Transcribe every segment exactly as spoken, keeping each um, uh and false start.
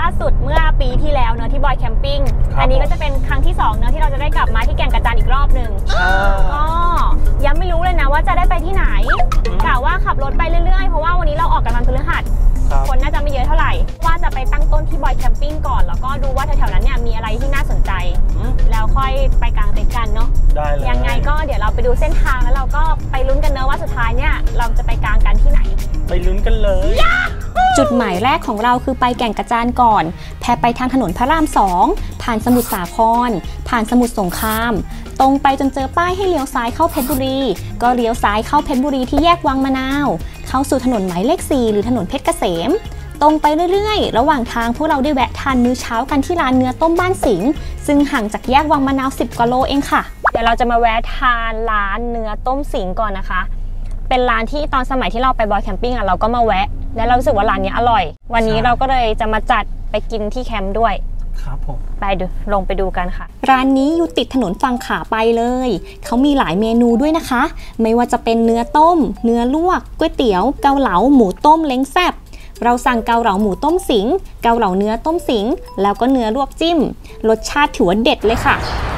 สุดเมื่อปีที่แล้วเนอะที่บอยแคมปิ้งอันนี้ก็จะเป็นครั้งที่สองเนอะที่เราจะได้กลับมาที่แก่งกระจานอีกรอบหนึ่งก็ยังไม่รู้เลยนะว่าจะได้ไปที่ไหนกะว่าขับรถไปเรื่อยๆเพราะว่าวันนี้เราออกกันวันพฤหัสคนน่าจะไม่เยอะเท่าไหร่ว่าจะไปตั้งต้นที่บอยแคมปิ้งก่อนแล้วก็ดูว่าแถวๆนั้นเนี่ยมีอะไรที่น่าสนใจแล้วค่อยไปกางเต็นท์กันเนาะยังไงก็เดี๋ยวเราไปดูเส้นทางแล้วเราก็ไปลุ้นกันเนอะว่าสุดท้ายเนี่ยเราจะไปกางกันที่ไหนไปลุ้นกันเลยจุดหมายแรกของเราคือไปแก่งกระจานก่อนแพไปทางถนนพระรามสองผ่านสมุทรสาครผ่านสมุทรสงครามตรงไปจนเจอป้ายให้เลี้ยวซ้ายเข้าเพชรบุรีก็เลี้ยวซ้ายเข้าเพชรบุรีที่แยกวังมะนาวเข้าสู่ถนนหมายเลขสี่หรือถนนเพชรเกษมตรงไปเรื่อยๆระหว่างทางพวกเราได้แวะทานมื้อเช้ากันที่ร้านเนื้อต้มบ้านสิงห์ซึ่งห่างจากแยกวังมะนาวสิบกว่าโลเองค่ะเดี๋ยวเราจะมาแวะทานร้านเนื้อต้มสิงห์ก่อนนะคะเป็นร้านที่ตอนสมัยที่เราไปบอยแคมปิ้งอ่ะเราก็มาแวะและเรารู้สึกว่าร้านนี้อร่อยวันนี้เราก็เลยจะมาจัดไปกินที่แคมป์ด้วยครับผมไปดูลงไปดูกันค่ะร้านนี้อยู่ติดถนนฝั่งขาไปเลยเขามีหลายเมนูด้วยนะคะไม่ว่าจะเป็นเนื้อต้มเนื้อลวกก๋วยเตี๋ยวเกาเหลาหมูต้มเล้งแซ่บเราสั่งเกาเหลาหมูต้มสิงเกาเหลาเนื้อต้มสิงแล้วก็เนื้อลวกจิ้มรสชาติถือว่าเด็ดเลยค่ะ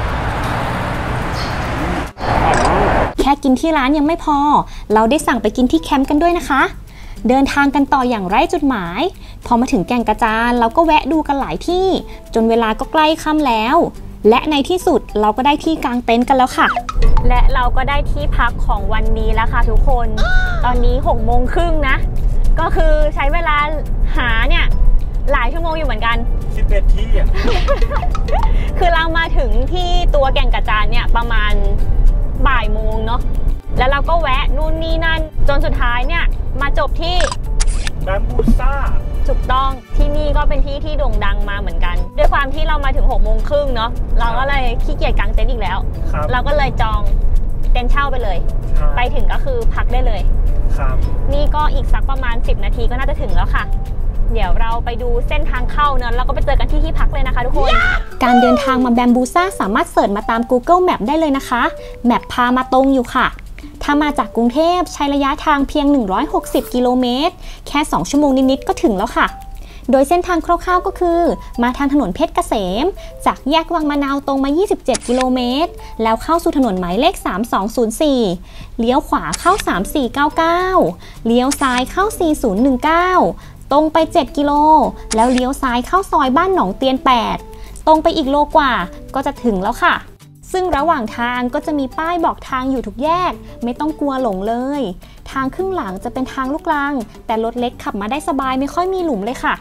แค่กินที่ร้านยังไม่พอเราได้สั่งไปกินที่แคมป์กันด้วยนะคะเดินทางกันต่ออย่างไร้จุดหมายพอมาถึงแก่งกระจานเราก็แวะดูกันหลายที่จนเวลาก็ใกล้ค่ำแล้วและในที่สุดเราก็ได้ที่กางเต็นท์กันแล้วค่ะและเราก็ได้ที่พักของวันนี้แล้วค่ะทุกคนตอนนี้หกโมงครึ่งนะก็คือใช้เวลาหาเนี่ยหลายชั่วโมงอยู่เหมือนกันสิบเอ็ดที่อ่ะคือเรามาถึงที่ตัวแก่งกระจานเนี่ยประมาณบ่ายโมงเนาะแล้วเราก็แวะนู่นนี่นั่นจนสุดท้ายเนี่ยมาจบที่แบมบูซ่าถูกต้องที่นี่ก็เป็นที่ที่โด่งดังมาเหมือนกันด้วยความที่เรามาถึงหกโมงครึ่งเนาะเราก็เลยขี้เกียจกางเต็นท์อีกแล้วเราก็เลยจองเต็นท์เช่าไปเลยไปถึงก็คือพักได้เลยครับนี่ก็อีกสักประมาณสิบนาทีก็น่าจะถึงแล้วค่ะเดี๋ยวเราไปดูเส้นทางเข้าเนอะแล้วก็ไปเจอกันที่ที่พักเลยนะคะทุกคน yeah! การเดินทางมาแบมบูซ่าสามารถเสิร์ชมาตาม Google Map ได้เลยนะคะแมปพามาตรงอยู่ค่ะถ้ามาจากกรุงเทพใช้ระยะทางเพียงหนึ่งร้อยหกสิบกิโลเมตรแค่สองชั่วโมงนิดๆก็ถึงแล้วค่ะโดยเส้นทางคร่าวๆก็คือมาทางถนนเพชรเกษมจากแยกวังมะนาวตรงมายี่สิบเจ็ดกิโลเมตรแล้วเข้าสู่ถนนหมายเลขสามสองศูนย์สี่เลี้ยวขวาเข้าสามสี่เก้าเก้าเลี้ยวซ้ายเข้าสี่ศูนย์หนึ่งเก้าตรงไปเจ็ดกิโลแล้วเลี้ยวซ้ายเข้าซอยบ้านหนองเตียนแปดตรงไปอีกโลกว่าก็จะถึงแล้วค่ะซึ่งระหว่างทางก็จะมีป้ายบอกทางอยู่ทุกแยกไม่ต้องกลัวหลงเลยทางครึ่งหลังจะเป็นทางลูกรังแต่รถเล็กขับมาได้สบายไม่ค่อยมีหลุมเลยค่ะ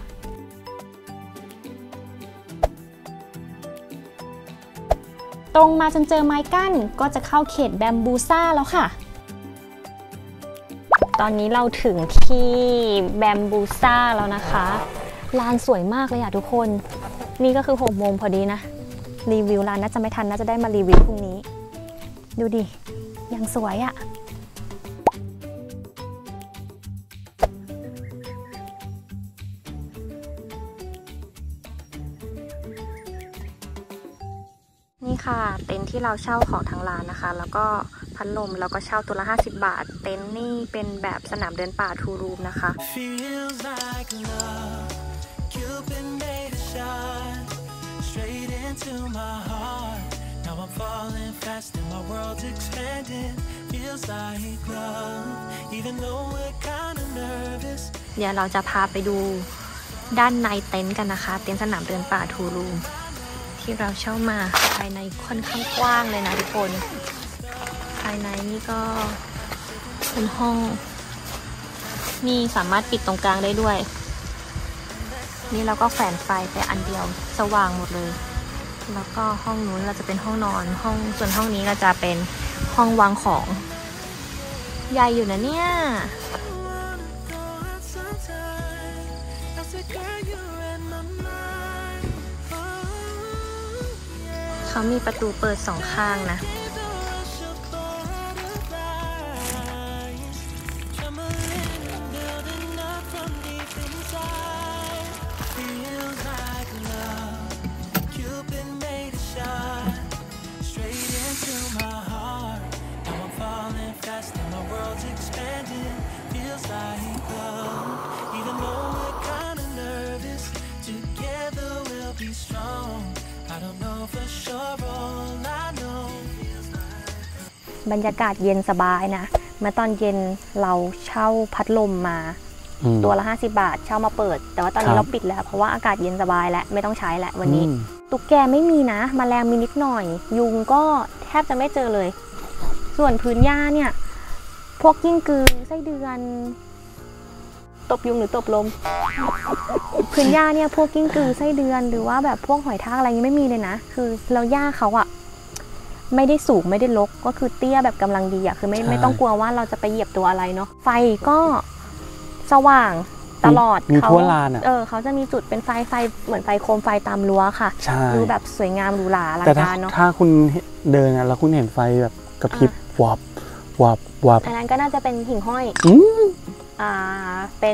ตรงมาจนเจอไม้กั้นก็จะเข้าเขตแบมบูซ่าแล้วค่ะตอนนี้เราถึงที่แบมบูซ่าแล้วนะคะลานสวยมากเลยอะทุกคนนี่ก็คือหกโมงพอดีนะรีวิวร้านน่าจะไม่ทันน่าจะได้มารีวิวพรุ่งนี้ดูดิยังสวยอะนี่ค่ะเต็นท์ที่เราเช่าของทางร้านนะคะแล้วก็พัดลมแล้วก็เช่าตัวละห้าสิบบาทเต็นท์นี่เป็นแบบสนามเดินป่าทูรูมนะคะเดี๋ยวเราจะพาไปดูด้านในเต็นท์กันนะคะเต็นท์สนามเดินป่าทูรูมที่เราเช่ามาภายในค่อนข้างกว้างเลยนะทุกคนภายในนี่ก็เป็นห้องนี่สามารถปิดตรงกลางได้ด้วยนี่เราก็แขวนไฟไปอันเดียวสว่างหมดเลยแล้วก็ห้องนู้นเราจะเป็นห้องนอนห้องส่วนห้องนี้เราจะเป็นห้องวางของใหญ่อยู่นะเนี่ยเขามีประตูเปิดสองข้างนะบรรยากาศเย็นสบายนะเมื่อตอนเย็นเราเช่าพัดลมมาตัวละห้าสิบบาทเช่ามาเปิดแต่ว่าตอนนี้เราปิดแล้วเพราะว่าอากาศเย็นสบายแล้วไม่ต้องใช้แล้ววันนี้ตุ๊กแกไม่มีนะแมลงมีนิดหน่อยยุงก็แทบจะไม่เจอเลยส่วนพื้นหญ้าเนี่ยพวกกิ้งกือไส้เดือนตบยุงหรือตบลมพื้นหญ้าเนี่ยพวกกิ้งกือไส้เดือนหรือว่าแบบพวกหอยทากอะไรนี้ไม่มีเลยนะคือเราหญ้าเขาอะไม่ได้สูงไม่ได้รกก็คือเตี้ยแบบกำลังดีอะคือไม่ไม่ต้องกลัวว่าเราจะไปเหยียบตัวอะไรเนาะไฟก็สว่างตลอดมีทั่วลานอ่ะเออเขาจะมีจุดเป็นไฟไฟเหมือนไฟโคมไฟตามรั้วค่ะดูแบบสวยงามหรูหราอลังการเนาะแต่ถ้าคุณเดินอ่ะแล้วคุณเห็นไฟแบบกระพริบวับวับวับอันนั้นก็น่าจะเป็นหิ่งห้อยอ่าเป็น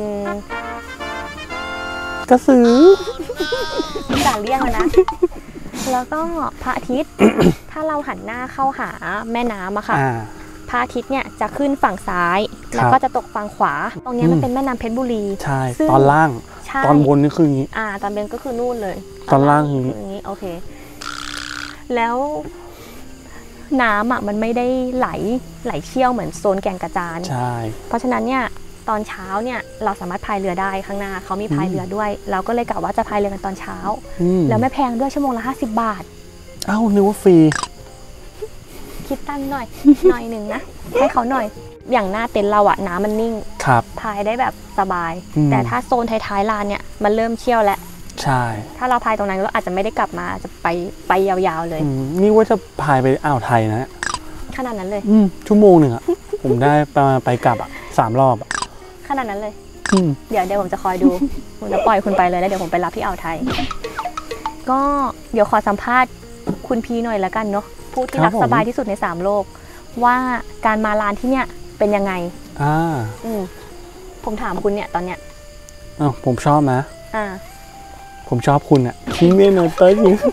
กระสือด่าเลี่ยงนะแล้วก็พระอาทิตย์ ถ้าเราหันหน้าเข้าหาแม่น้ำอะค่ะพระอาทิตย์เนี่ยจะขึ้นฝั่งซ้ายแล้วก็จะตกฝั่งขวาตรงนี้มันเป็นแม่น้ำเพชรบุรีใช่ตอนล่างตอนบนนี่คืออย่างนี้อ่าตอนบนก็คือนู่นเลยตอนล่างคืออย่างนี้โอเคแล้วน้ำอ่ะมันไม่ได้ไหลไหลเชี่ยวเหมือนโซนแก่งกระจานใช่เพราะฉะนั้นเนี่ยตอนเช้าเนี่ยเราสามารถพายเรือได้ข้างหน้าเขามีพายเรือด้วยเราก็เลยกะว่าจะพายเรือกันตอนเช้าแล้วไม่แพงด้วยชั่วโมงละห้าสิบบาทอ้าวนึกว่าฟรีคิดตั้งหน่อยหน่อยหนึ่งนะให้เขาหน่อยอย่างหน้าเต็นท์เราอะน้ำมันนิ่งพายได้แบบสบายแต่ถ้าโซนท้ายๆลานเนี่ยมันเริ่มเชี่ยวแล้วใช่ถ้าเราพายตรงนั้นเราอาจจะไม่ได้กลับมาจะไปไปยาวๆเลยนี่ว่าจะพายไปอ่าวไทยนะขนาดนั้นเลยชั่วโมงหนึ่งอะผมได้ประมาณไปกลับอะสามรอบอะขนาดนั้นเลยเดี๋ยวเดี๋ยวผมจะคอยดูผมจะปล่อยคุณไปเลยแล้วเดี๋ยวผมไปรับที่อ่าวไทยก็เดี๋ยวขอสัมภาษณ์คุณพีหน่อยละกันเนาะผู้ที่รักสบายที่สุดในสามโลกว่าการมาลานที่เนี่ยเป็นยังไงอ่าอืมผมถามคุณเนี่ยตอนเนี้ยอ๋อผมชอบนะอ่าผมชอบคุณอะทิ้งเมนูเต้ย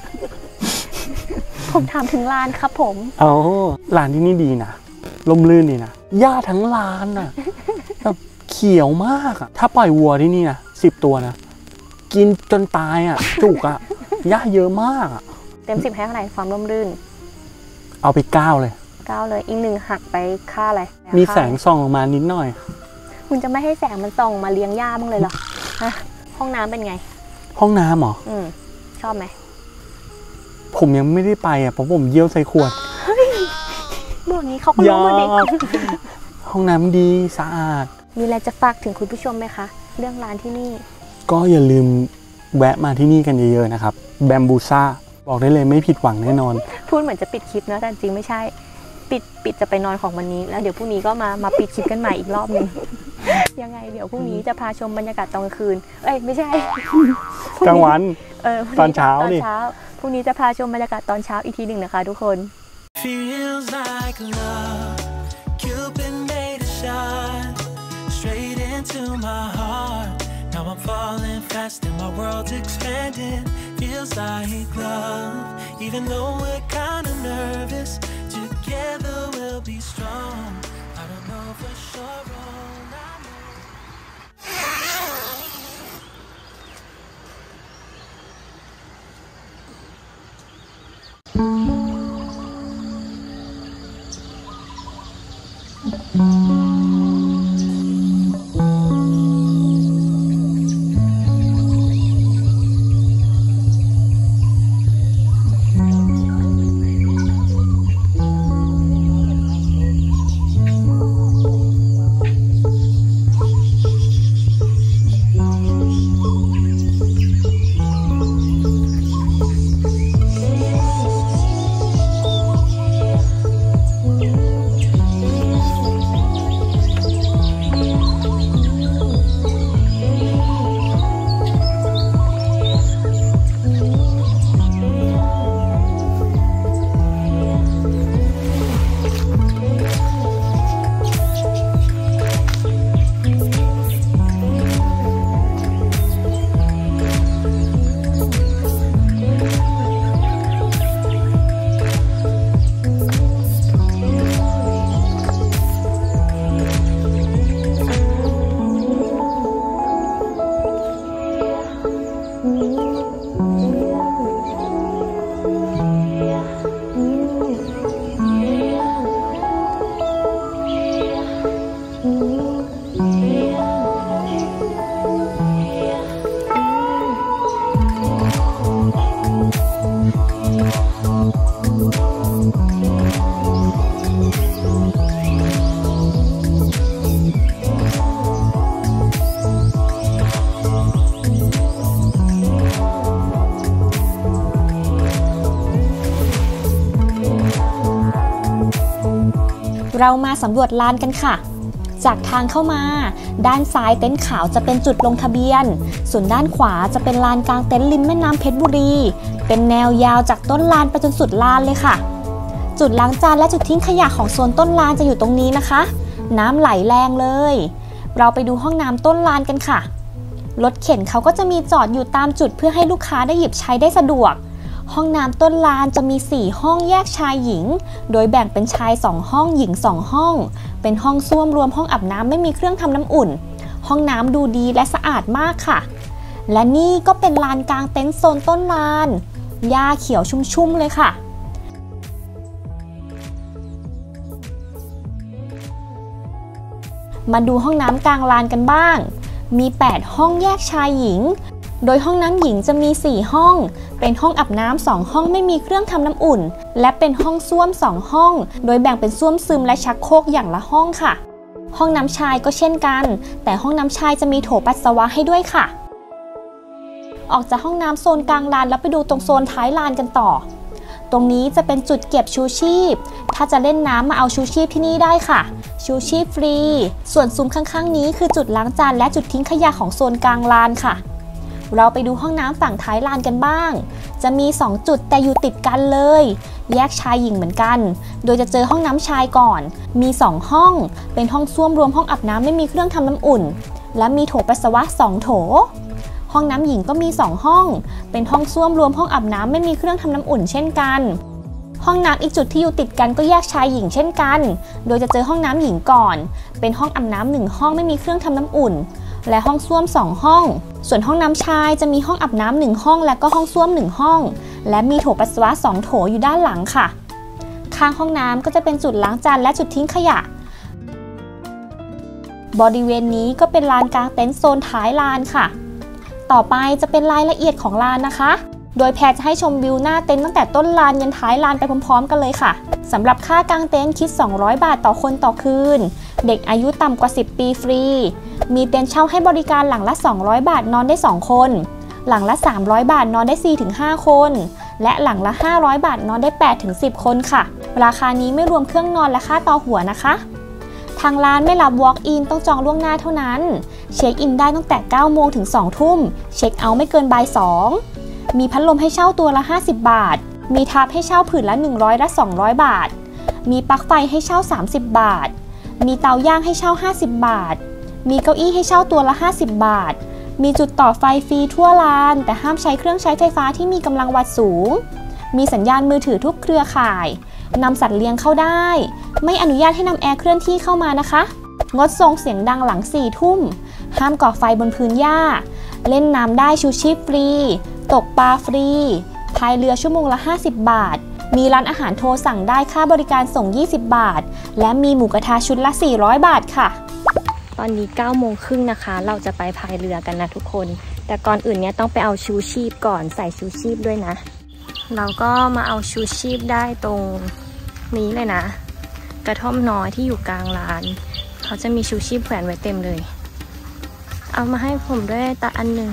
ผมถามถึงลานครับผมอ๋อลานที่นี่ดีนะร่มรื่นดีนะหญ้าทั้งลานอะแบบเขียวมากอะถ้าปล่อยวัวที่นี่นะสิบตัวนะกินจนตายอะจุกอะหญ้าเยอะมากอะเต็มสิบให้เท่าไหร่ความร่มรื่นเอาไปเก้าเลยเก้าเลยอีกหนึ่งหักไปค่าอะไรมีแสงส่องลงมานิดหน่อยคุณจะไม่ให้แสงมันส่องมาเลี้ยงหญ้าบ้างเลยเหรอฮะห้องน้ำเป็นไงห้องน้ำเหรออืมชอบไหมผมยังไม่ได้ไปอ่ะเพราะผมเยี่ยวใส่ขวดบอกนี้เขาก็รู้หมดดิห้องน้ำดีสะอาดมีอะไรจะฝากถึงคุณผู้ชมไหมคะเรื่องร้านที่นี่ก็อย่าลืมแวะมาที่นี่กันเยอะๆนะครับแบมบูซ่าบอกได้เลยไม่ผิดหวังแน่นอนพูดเหมือนจะปิดคลิปนะแต่จริงไม่ใช่ปิดปิดจะไปนอนของวันนี้แล้วเดี๋ยวพรุ่งนี้ก็มามาปิดคลิปกันใหม่อีกรอบนึงยังไงเดี๋ยวพรุ่งนี้จะพาชมบรรยากาศตอนกลางคืนเอ้ยไม่ใช่กลางวันเออตอนเช้านี่พรุ่งนี้จะพาชมบรรยากาศตอนเช้าอีกทีหนึ่งนะคะทุกคนNow I'm falling fast and my world's expanding. Feels like love, even though we're kinda nervous. Together we'll be strong. I don't know for sure, all I know. เรามาสำรวจลานกันค่ะจากทางเข้ามาด้านซ้ายเต็นท์ขาวจะเป็นจุดลงทะเบียนส่วนด้านขวาจะเป็นลานกลางเต็นท์ริมแม่น้ำเพชรบุรีเป็นแนวยาวจากต้นลานไปจนสุดลานเลยค่ะจุดล้างจานและจุดทิ้งขยะของโซนต้นลานจะอยู่ตรงนี้นะคะน้ำไหลแรงเลยเราไปดูห้องน้ำต้นลานกันค่ะรถเข็นเขาก็จะมีจอดอยู่ตามจุดเพื่อให้ลูกค้าได้หยิบใช้ได้สะดวกห้องน้ำต้นลานจะมีสี่ห้องแยกชายหญิงโดยแบ่งเป็นชายสองห้องหญิงสองห้องเป็นห้องส้วมรวมห้องอาบน้ำไม่มีเครื่องทำน้ำอุ่นห้องน้ำดูดีและสะอาดมากค่ะและนี่ก็เป็นลานกลางเต็นท์โซนต้นลานหญ้าเขียวชุ่มๆเลยค่ะมาดูห้องน้ำกลางลานกันบ้างมีแปดห้องแยกชายหญิงโดยห้องน้ำหญิงจะมีสี่ห้องเป็นห้องอาบน้ำสองห้องไม่มีเครื่องทำน้ำอุ่นและเป็นห้องส้วมสองห้องโดยแบ่งเป็นส้วมซึมและชักโครกอย่างละห้องค่ะห้องน้ำชายก็เช่นกันแต่ห้องน้ำชายจะมีโถปัสสาวะให้ด้วยค่ะออกจากห้องน้ำโซนกลางลานแล้วไปดูตรงโซนท้ายลานกันต่อตรงนี้จะเป็นจุดเก็บชูชีพถ้าจะเล่นน้ำมาเอาชูชีพที่นี่ได้ค่ะชูชีพฟรีส่วนซุ้มข้างๆนี้คือจุดล้างจานและจุดทิ้งขยะของโซนกลางลานค่ะเราไปดูห้องน้ำฝั่งท้ายลานกันบ้างจะมีสองจุดแต่อยู่ติดกันเลยแยกชายหญิงเหมือนกันโดยจะเจอห้องน้ำชายก่อนมีสองห้องเป็นห้องส้วมรวมห้องอาบน้ำไม่มีเครื่องทำน้ำอุ่นและมีโถปัสสาวะสองโถห้องน้ำหญิงก็มีสองห้องเป็นห้องส้วมรวมห้องอาบน้ำไม่มีเครื่องทำน้ำอุ่นเช่นกันห้องน้ำอีกจุดที่อยู่ติดกันก็แยกชายหญิงเช่นกันโดยจะเจอห้องน้ำหญิงก่อนเป็นห้องอาบน้ำหนึ่งห้องไม่มีเครื่องทำน้ำอุ่นและห้องส้วมสองห้องส่วนห้องน้ำชายจะมีห้องอาบน้ำหนึ่งห้องและก็ห้องส้วมหนึ่งห้องและมีโถปัสสาวะสองโถอยู่ด้านหลังค่ะข้างห้องน้ำก็จะเป็นจุดล้างจานและจุดทิ้งขยะบริเวณนี้ก็เป็นลานกลางเต็นท์โซนท้ายลานค่ะต่อไปจะเป็นรายละเอียดของลานนะคะโดยแพรจะให้ชมวิวหน้าเต็นท์ตั้งแต่ต้นลานยันท้ายลานไปพร้อมๆกันเลยค่ะสำหรับค่ากางเต็นท์คิดสองร้อยบาทต่อคนต่อคืนเด็กอายุต่ำกว่าสิบปีฟรีมีเต็นท์เช่าให้บริการหลังละสองร้อยบาทนอนได้สองคนหลังละสามร้อยบาทนอนได้ สี่ถึงห้า คนและหลังละห้าร้อยบาทนอนได้ แปดถึงสิบ คนค่ะราคานี้ไม่รวมเครื่องนอนและค่าต่อหัวนะคะทางร้านไม่รับ walk in ต้องจองล่วงหน้าเท่านั้นเช็คอินได้ตั้งแต่เก้าโมงถึงสองทุ่มเช็คเอาท์ไม่เกินบ่ายสองมีพัดลมให้เช่าตัวละห้าสิบบาทมีทับให้เช่าผืนละหนึ่งร้อยและสองร้อยบาทมีปลั๊กไฟให้เช่าสามสิบบาทมีเตาย่างให้เช่าห้าสิบบาทมีเก้าอี้ให้เช่าตัวละห้าสิบบาทมีจุดต่อไฟฟรีทั่วลานแต่ห้ามใช้เครื่องใช้ไฟฟ้าที่มีกำลังวัดสูงมีสัญญาณมือถือทุกเครือข่ายนำสัตว์เลี้ยงเข้าได้ไม่อนุญาตให้นำแอร์เคลื่อนที่เข้ามานะคะงดส่งเสียงดังหลังสี่ทุ่มห้ามก่อไฟบนพื้นหญ้าเล่นน้ำได้ชูชีพฟรีตกปลาฟรีพายเรือชั่วโมงละห้าสิบบาทมีร้านอาหารโทรสั่งได้ค่าบริการส่งยี่สิบบาทและมีหมูกระทะชุดละสี่ร้อยบาทค่ะตอนนี้เก้าโมงครึ่งนะคะเราจะไปพายเรือกันนะทุกคนแต่ก่อนอื่นเนี่ยต้องไปเอาชูชีพก่อนใส่ชูชีพด้วยนะเราก็มาเอาชูชีพได้ตรงนี้เลยนะกระท่อมน้อยที่อยู่กลางลานเขาจะมีชูชีพแขวนไว้เต็มเลยเอามาให้ผมด้วยตาอันหนึ่ง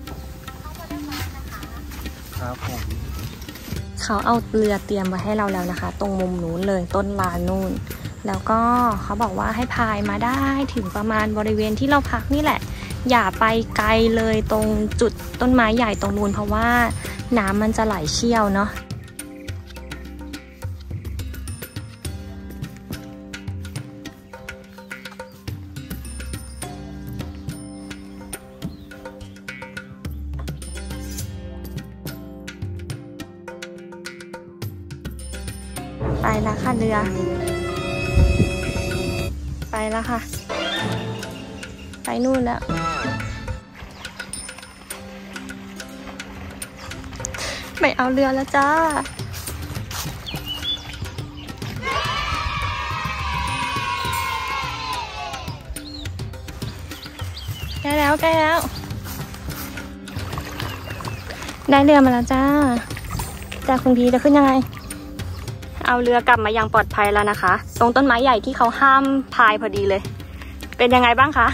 ครับผมเขาเอาเรือเตรียมไว้ให้เราแล้วนะคะตรงมุมนู้นเลยต้นลานนู่นแล้วก็เขาบอกว่าให้พายมาได้ถึงประมาณบริเวณที่เราพักนี่แหละอย่าไปไกลเลยตรงจุดต้นไม้ใหญ่ตรงนู้นเพราะว่าน้ำมันจะไหลเชี่ยวเนาะไปแล้วค่ะเรือไปแล้วค่ะไปนู่นแล้วไปเอาเรือแล้วจ้าใกล้แล้วใกล้แล้วได้เรือมาแล้วจ้าแต่คุณพีจะขึ้นยังไงเอาเรือกลับมายังปลอดภัยแล้วนะคะตรงต้นไม้ใหญ่ที่เขาห้ามพายพอดีเลยเป็นยังไงบ้างคะ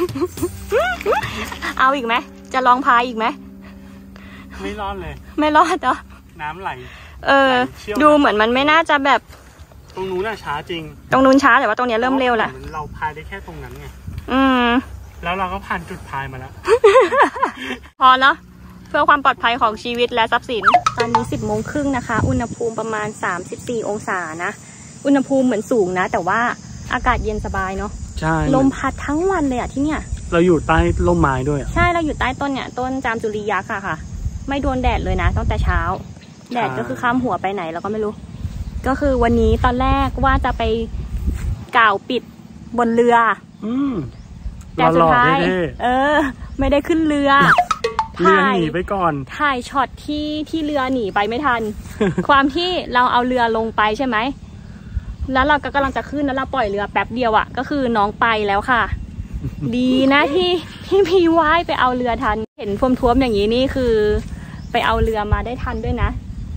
เอาอีกไหมจะลองพายอีกไหมไม่รอดเลยไม่รอดเหรอน้ำไหลเออดูเหมือนมันไม่น่าจะแบบตรงนู้นน่ะช้าจริงตรงนู้นช้าแต่ว่าตรงนี้เริ่มเร็วแหละเราพายได้แค่ตรงนั้นไงอืมแล้วเราก็ผ่านจุดพายมาแล้วพอเนาะเพื่อความปลอดภัยของชีวิตและทรัพย์สินตอนนี้สิบโมงครึ่งนะคะอุณหภูมิประมาณสามสิบสี่องศานะอุณหภูมิเหมือนสูงนะแต่ว่าอากาศเย็นสบายเนาะใช่ลมพัดทั้งวันเลยอะที่เนี่ยเราอยู่ใต้ร่มไม้ด้วยใช่เราอยู่ใต้ต้นเนี่ยต้นจามจุลียักษ์อะค่ะไม่โดนแดดเลยนะตั้งแต่เช้าแดดก็คือข้ามหัวไปไหนเราก็ไม่รู้ก็คือวันนี้ตอนแรกว่าจะไปกล่าวปิดบนเรืออืมแต่สุดท้ายเออไม่ได้ขึ้นเรือเรือหนีไปก่อนถ่ายช็อตที่ที่เรือหนีไปไม่ทัน ความที่เราเอาเรือลงไปใช่ไหมแล้วเราก็กำลังจะขึ้นแล้วเราปล่อยเรือแป๊บเดียวอ่ะก็คือน้องไปแล้วค่ะ ดีนะที่ที่พี่ว่ายไปเอาเรือทันเห็นท่วมท่วมอย่างนี้นี่คือไปเอาเรือมาได้ทันด้วยนะ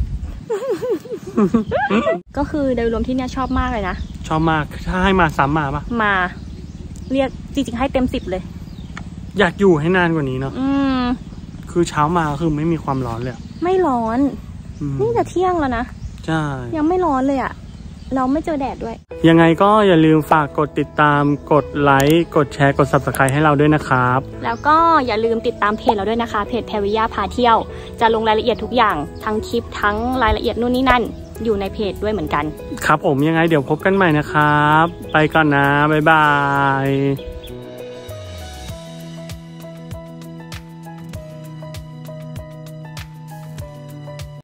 ก็คือโดยรวมที่เนี่ยชอบมากเลยนะชอบมากถ้าให้มาซ้ำมาปะมาเรียกจริงๆให้เต็มสิบเลยอยากอยู่ให้นานกว่านี้เนาะอืมคือเช้ามาคือไม่มีความร้อนเลยไม่ร้อนนี่จะเที่ยงแล้วนะใช่ยังไม่ร้อนเลยอ่ะเราไม่เจอแดดด้วยยังไงก็อย่าลืมฝากกดติดตามกดไลค์กดแชร์กด ซับสไครบ์ ให้เราด้วยนะครับแล้วก็อย่าลืมติดตามเพจเราด้วยนะคะเพจแพรวิยาพาเที่ยวจะลงรายละเอียดทุกอย่างทั้งคลิปทั้งรายละเอียดนู่นนี่นั่นอยู่ในเพจด้วยเหมือนกันครับผมยังไงเดี๋ยวพบกันใหม่นะครับไปก่อนนะบ๊ายบาย